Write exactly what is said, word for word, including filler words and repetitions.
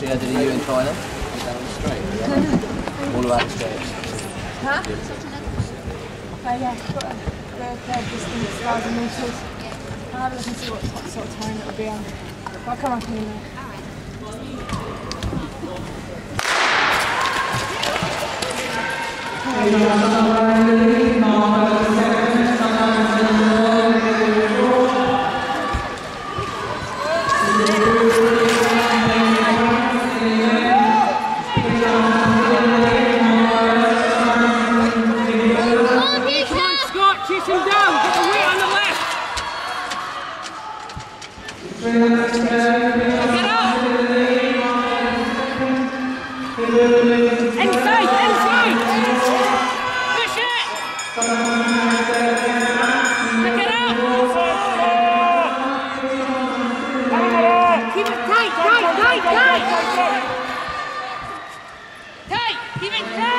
See how did you in Thailand? Down the straight. All about the straight. Huh? Oh yeah, got a good third distance, one thousand metres. I'll have a look and see what, what sort of time it'll be on. I'll come up in a minute. Inside, inside! Push it! Pick it up! Keep it tight, tight, tight, tight! Tight! Keep it tight!